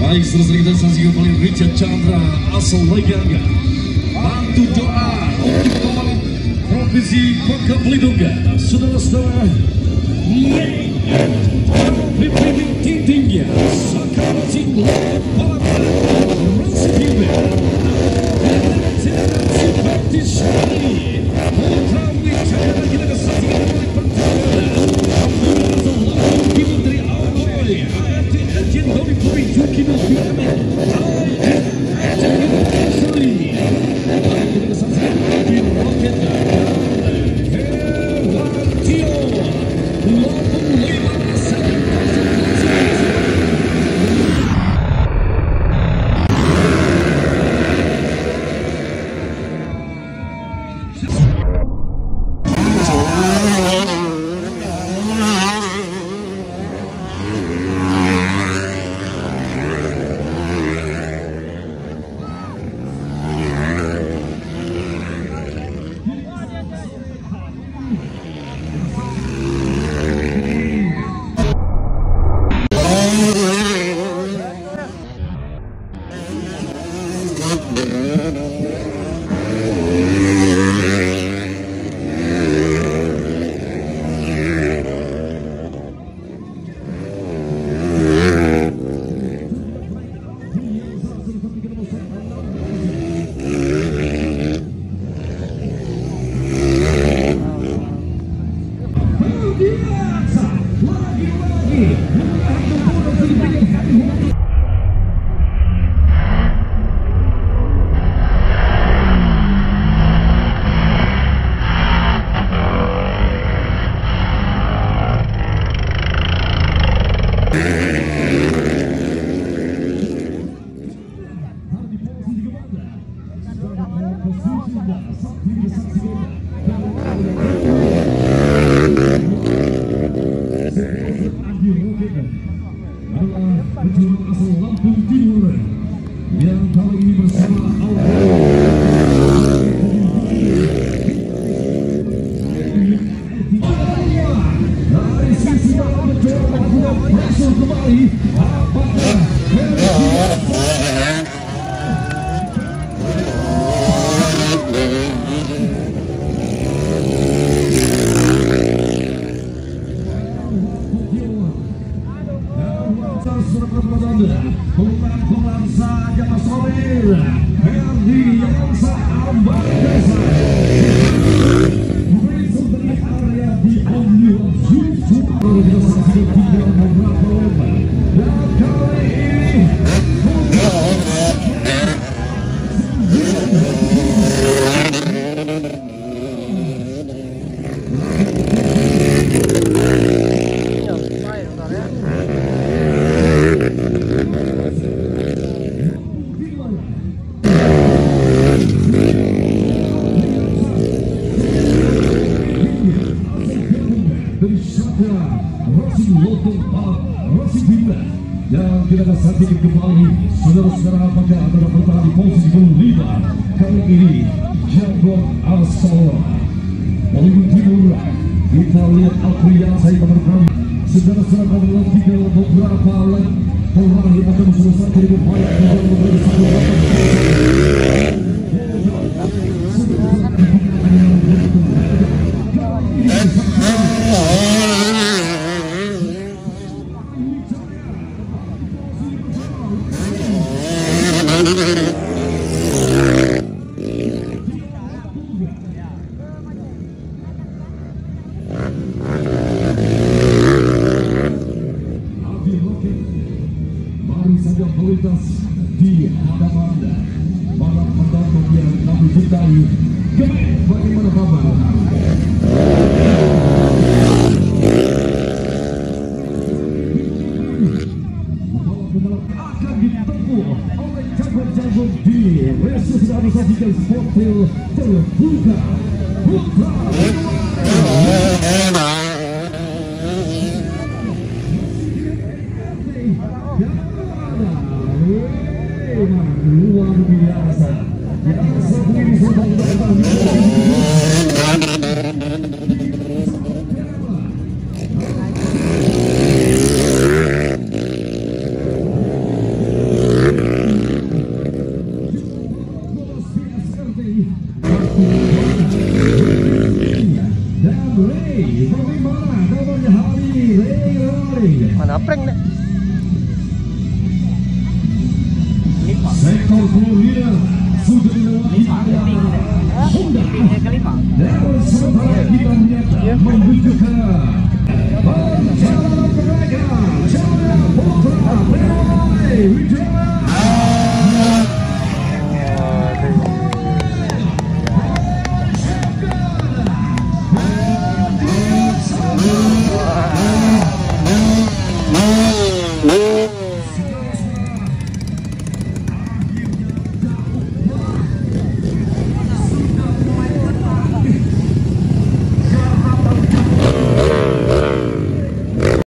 Baik, seterusnya kita saksikan kembali Richard Chandra asal Leganga. Bantu doa untuk pembalap Provinsi Bangka Belitung, saudara-saudara. Pimpin tingginya sekarang tinggal balap Rossi Bimber. Seperti sekali Putra Wijaya dan kita kesaksikan kembali pertama. Pimpin dari awal Ajin Doni Puri Juki Noviame. Yang kali ini bersama dari sisi dalam mencoba masuk kembali. Apakah bulan saja Mas Sobir Herdi Yansa Ambadesa dari area di Omnium Suzuka kita saksikan tinggal beberapa lomba dan kali ini yang kita saksikan kembali saudara-saudara. Apakah anda bertahan di posisi kelima kali ini Jaguar asal Belitung Timur. Kita lihat Aprian saya teman-teman saudara-saudara adalah tinggal beberapa lap terakhir akan selesai dari upaya dan menjadi satu melintas di hadapan para penonton yang kami cintai. Bagaimana kabar? Akan ditempuh oleh jago-jago di realisasikan sportil terbuka putra. Luar biasa. Yang satu ini sedang datang. Ada prank deh. Sektor Florida sudah dilewati Honda. Dan sementara kita lihat menuju ke